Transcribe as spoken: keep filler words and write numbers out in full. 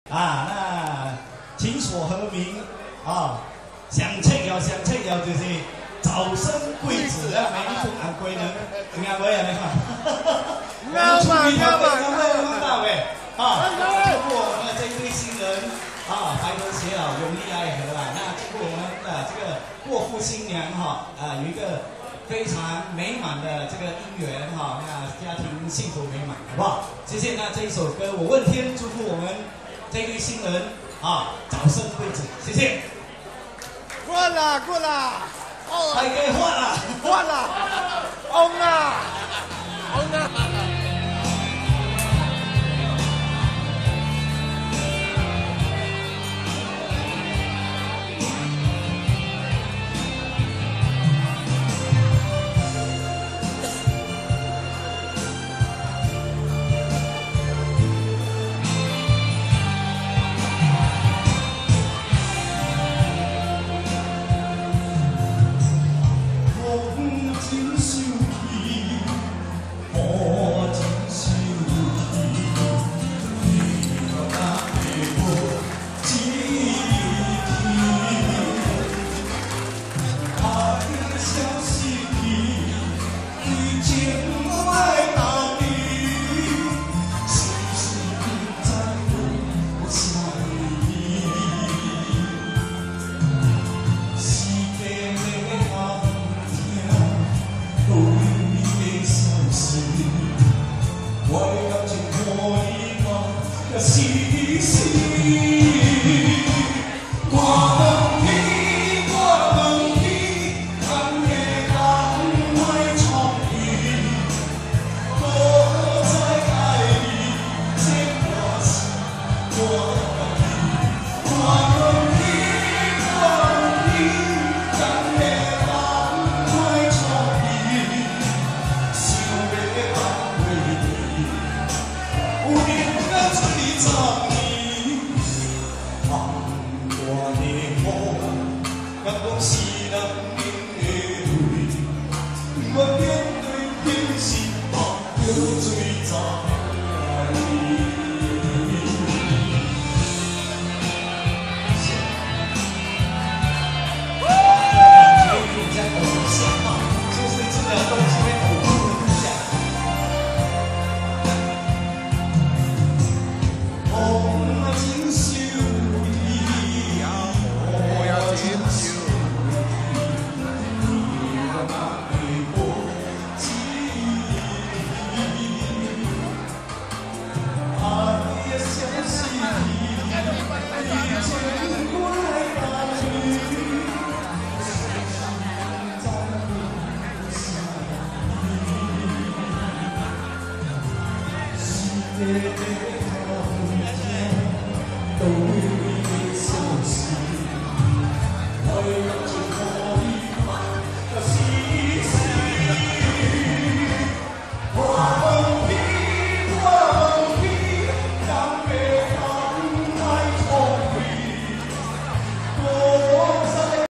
啊，那情所和鸣啊，上七爻上七爻就是早生贵子啊，每一种安贵人，你看没有？你看， 啱嘛啱嘛啱嘛，大伟啊，祝福我们的这一对新人啊，白头偕老，永历爱河啊。那祝福我们的这个过户新娘哈啊，有一个非常美满的这个姻缘哈，那家庭幸福美满，好不好？谢谢。那这一首歌，我问天，祝福我们这对新人啊，早生贵子，谢谢。 过啦过啦， 还可以换了， 换啦，翁啊，翁啊。 Yeah.